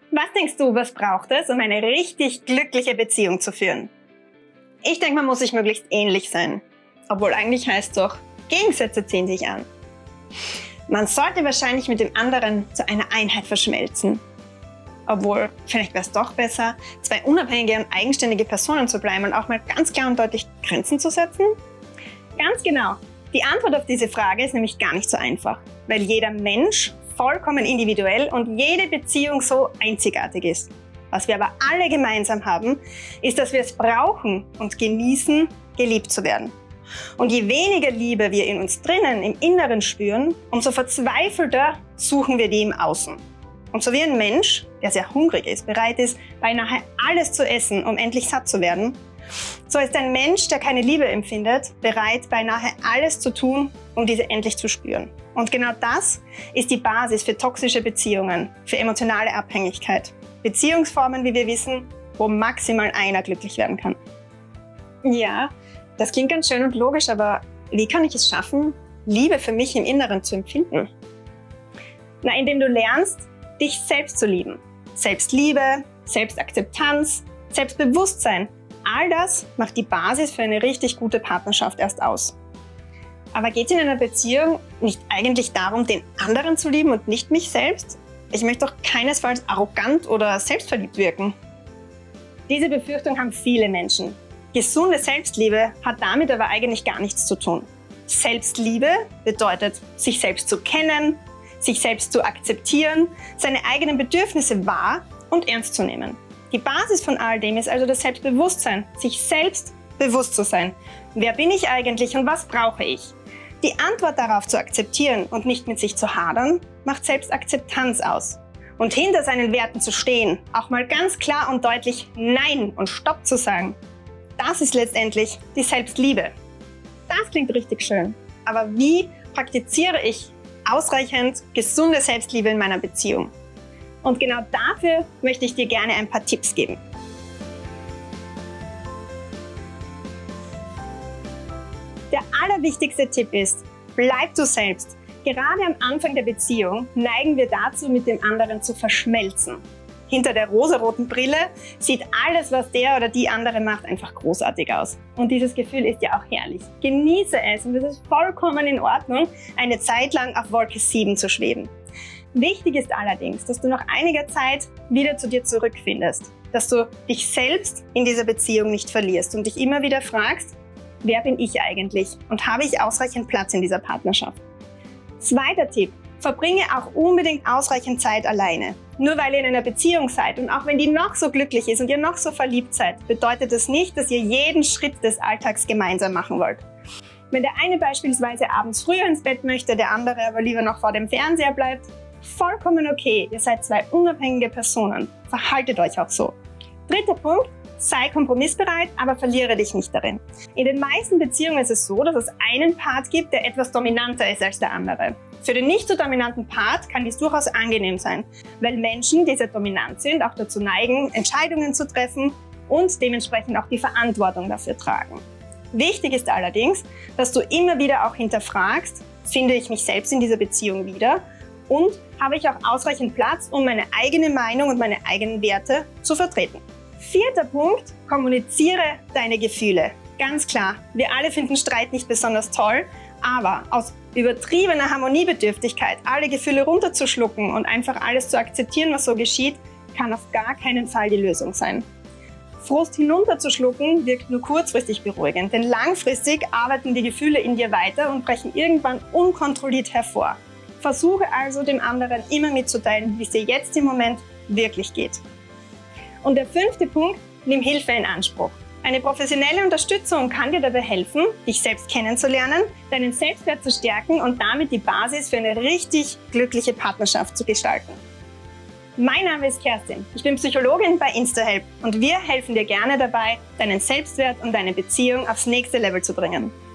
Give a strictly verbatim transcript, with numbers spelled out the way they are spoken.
Was denkst du, was braucht es, um eine richtig glückliche Beziehung zu führen? Ich denke, man muss sich möglichst ähnlich sein. Obwohl eigentlich heißt es doch, Gegensätze ziehen sich an. Man sollte wahrscheinlich mit dem anderen zu einer Einheit verschmelzen. Obwohl, vielleicht wäre es doch besser, zwei unabhängige und eigenständige Personen zu bleiben und auch mal ganz klar und deutlich Grenzen zu setzen? Ganz genau. Die Antwort auf diese Frage ist nämlich gar nicht so einfach, weil jeder Mensch vollkommen individuell und jede Beziehung so einzigartig ist. Was wir aber alle gemeinsam haben, ist, dass wir es brauchen und genießen, geliebt zu werden. Und je weniger Liebe wir in uns drinnen, im Inneren spüren, umso verzweifelter suchen wir die im Außen. Und so wie ein Mensch, der sehr hungrig ist, bereit ist, beinahe alles zu essen, um endlich satt zu werden, so ist ein Mensch, der keine Liebe empfindet, bereit, beinahe alles zu tun, um diese endlich zu spüren. Und genau das ist die Basis für toxische Beziehungen, für emotionale Abhängigkeit. Beziehungsformen, wie wir wissen, wo maximal einer glücklich werden kann. Ja, das klingt ganz schön und logisch, aber wie kann ich es schaffen, Liebe für mich im Inneren zu empfinden? Na, indem du lernst, dich selbst zu lieben. Selbstliebe, Selbstakzeptanz, Selbstbewusstsein. All das macht die Basis für eine richtig gute Partnerschaft erst aus. Aber geht es in einer Beziehung nicht eigentlich darum, den anderen zu lieben und nicht mich selbst? Ich möchte doch keinesfalls arrogant oder selbstverliebt wirken. Diese Befürchtung haben viele Menschen. Gesunde Selbstliebe hat damit aber eigentlich gar nichts zu tun. Selbstliebe bedeutet, sich selbst zu kennen, sich selbst zu akzeptieren, seine eigenen Bedürfnisse wahr und ernst zu nehmen. Die Basis von all dem ist also das Selbstbewusstsein, sich selbst bewusst zu sein. Wer bin ich eigentlich und was brauche ich? Die Antwort darauf zu akzeptieren und nicht mit sich zu hadern, macht Selbstakzeptanz aus. Und hinter seinen Werten zu stehen, auch mal ganz klar und deutlich Nein und Stopp zu sagen, das ist letztendlich die Selbstliebe. Das klingt richtig schön. Aber wie praktiziere ich ausreichend gesunde Selbstliebe in meiner Beziehung? Und genau dafür möchte ich dir gerne ein paar Tipps geben. Der allerwichtigste Tipp ist, bleib du selbst. Gerade am Anfang der Beziehung neigen wir dazu, mit dem anderen zu verschmelzen. Hinter der rosaroten Brille sieht alles, was der oder die andere macht, einfach großartig aus. Und dieses Gefühl ist ja auch herrlich. Genieße es und es ist vollkommen in Ordnung, eine Zeit lang auf Wolke sieben zu schweben. Wichtig ist allerdings, dass du nach einiger Zeit wieder zu dir zurückfindest, dass du dich selbst in dieser Beziehung nicht verlierst und dich immer wieder fragst, wer bin ich eigentlich und habe ich ausreichend Platz in dieser Partnerschaft? Zweiter Tipp, verbringe auch unbedingt ausreichend Zeit alleine. Nur weil ihr in einer Beziehung seid und auch wenn die noch so glücklich ist und ihr noch so verliebt seid, bedeutet das nicht, dass ihr jeden Schritt des Alltags gemeinsam machen wollt. Wenn der eine beispielsweise abends früher ins Bett möchte, der andere aber lieber noch vor dem Fernseher bleibt, vollkommen okay, ihr seid zwei unabhängige Personen. Verhaltet euch auch so. Dritter Punkt, sei kompromissbereit, aber verliere dich nicht darin. In den meisten Beziehungen ist es so, dass es einen Part gibt, der etwas dominanter ist als der andere. Für den nicht so dominanten Part kann dies durchaus angenehm sein, weil Menschen, die sehr dominant sind, auch dazu neigen, Entscheidungen zu treffen und dementsprechend auch die Verantwortung dafür tragen. Wichtig ist allerdings, dass du immer wieder auch hinterfragst, finde ich mich selbst in dieser Beziehung wieder und habe ich auch ausreichend Platz, um meine eigene Meinung und meine eigenen Werte zu vertreten. Vierter Punkt, kommuniziere deine Gefühle. Ganz klar, wir alle finden Streit nicht besonders toll, aber aus übertriebener Harmoniebedürftigkeit alle Gefühle runterzuschlucken und einfach alles zu akzeptieren, was so geschieht, kann auf gar keinen Fall die Lösung sein. Frust hinunterzuschlucken wirkt nur kurzfristig beruhigend, denn langfristig arbeiten die Gefühle in dir weiter und brechen irgendwann unkontrolliert hervor. Versuche also dem anderen immer mitzuteilen, wie es dir jetzt im Moment wirklich geht. Und der fünfte Punkt, nimm Hilfe in Anspruch. Eine professionelle Unterstützung kann dir dabei helfen, dich selbst kennenzulernen, deinen Selbstwert zu stärken und damit die Basis für eine richtig glückliche Partnerschaft zu gestalten. Mein Name ist Kerstin, ich bin Psychologin bei InstaHelp und wir helfen dir gerne dabei, deinen Selbstwert und deine Beziehung aufs nächste Level zu bringen.